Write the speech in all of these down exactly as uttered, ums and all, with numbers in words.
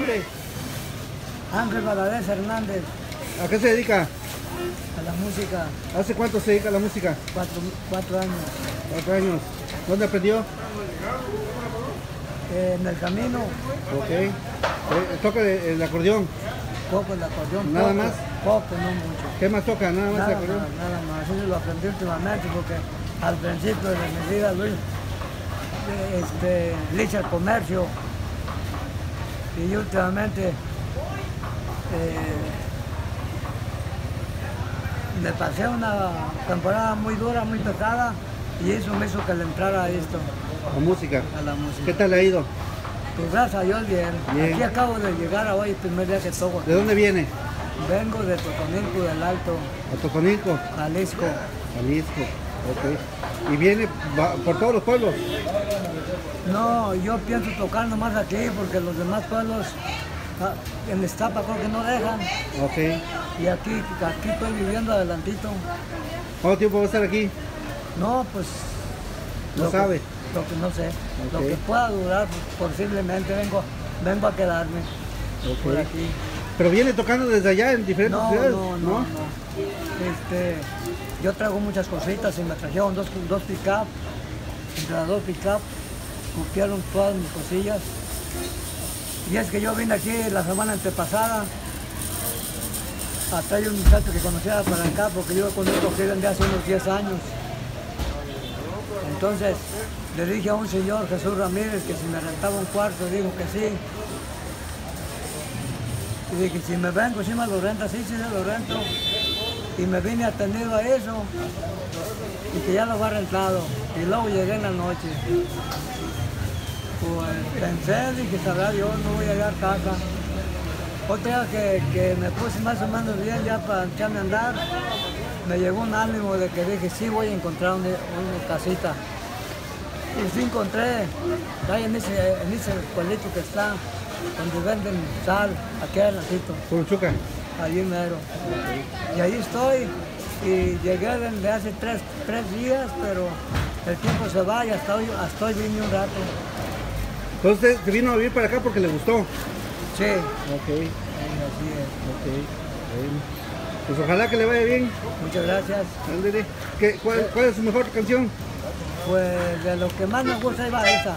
nombre? Ángel Valadez Hernández. ¿A qué se dedica? A la música. ¿Hace cuánto se dedica a la música? Cuatro, cuatro años. Cuatro años. ¿Dónde aprendió? Eh, en el camino. Ok. Eh, ¿Toca el acordeón? Poco el acordeón. ¿Nada poco, más? Poco, no mucho. ¿Qué más toca? ¿Nada más Nada el acordeón? más, nada más. Eso lo aprendí últimamente porque al principio de mi vida, Luis, eh, este, le hice el comercio y últimamente eh, me pasé una temporada muy dura, muy pesada y eso me hizo que le entrara a esto, ¿La música? a la música. ¿Qué tal le ha ido? Pues gracias a Dios bien. Bien. Aquí acabo de llegar a hoy, el primer día que toco. ¿De dónde viene? Vengo de Totonilco del Alto, ¿A Totonilco? Jalisco. Jalisco. Ok. ¿Y viene va, por todos los pueblos? No, yo pienso tocar nomás aquí porque los demás pueblos ah, en Iztapa creo que no dejan. Ok. Y aquí, aquí estoy viviendo adelantito. ¿Cuánto tiempo va a estar aquí? No, pues... No lo que- sabe. lo que no sé. Ok. Lo que pueda durar, pues, posiblemente vengo, vengo a quedarme por Ok. aquí. ¿Pero viene tocando desde allá en diferentes No, ciudades? no, no, no. Este, yo traigo muchas cositas y me trajeron dos, dos pick-up. Entre las dos pick-up copiaron todas mis cosillas. Y es que yo vine aquí la semana antepasada a traer un muchacho que conocía para acá porque yo conozco que desde hace unos diez años. Entonces le dije a un señor, Jesús Ramírez, que si me rentaba un cuarto, dijo que sí. Y dije, si me vengo, si me lo renta, sí, sí se lo rento. Y me vine atendido a eso, y que ya lo había rentado. Y luego llegué en la noche. Pues pensé, dije, sabrá Dios, no voy a llegar a casa. Otra que, que me puse más o menos bien ya para echarme a andar, me llegó un ánimo de que dije, sí voy a encontrar una, una casita. Y sí encontré, ahí en ese, en ese pueblito que está, donde venden sal, aquí adelantito, Puruchuca. allí mero. Y ahí estoy, y llegué desde hace tres, tres días, pero el tiempo se va y hasta hoy, hasta hoy vine un rato. Entonces se vino a vivir para acá porque le gustó. Sí, Ok. sí, así es. Ok. Bueno. Pues ojalá que le vaya bien. Muchas gracias. Ándele. ¿Qué- cuál, ¿Cuál es su mejor canción? Pues de lo que más me gusta iba esa.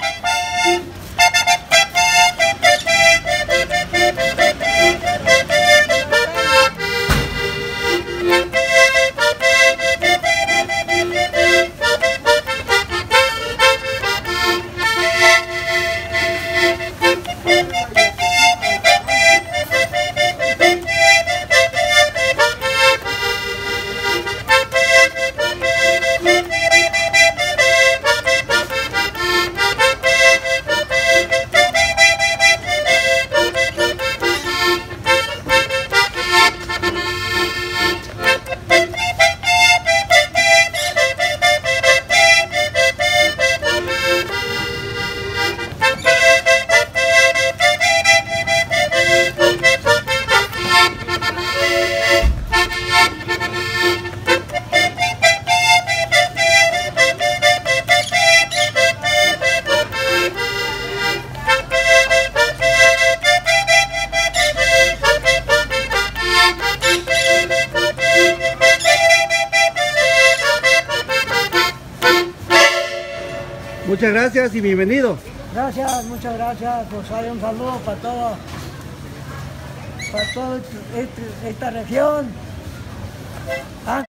Muchas gracias y bienvenido. Gracias, muchas gracias. Pues hay un saludo para todo, para toda esta región. Ah,